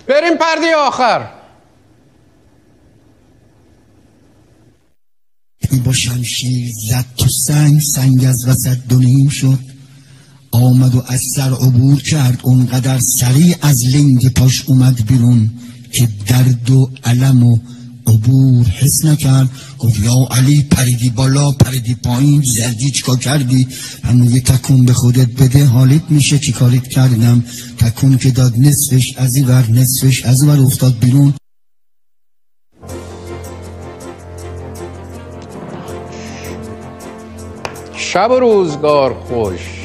بریم پرده آخر. با شمشیر زد تو سنگ، سنگ از وسط دو نیم شد. آمد و از سر عبور کرد، اونقدر سریع از لنگ پاش اومد بیرون که درد و علم و عبور حس نکرد. گفت یا علی، پریدی بالا پریدی پایین، زردی چیکار کردی؟ من یه تکون به خودت بده حالیت میشه چی کاریت کردم. تکون که داد نصفش از این ور نصفش از اون ور افتاد بیرون. شب و روزگار خوش.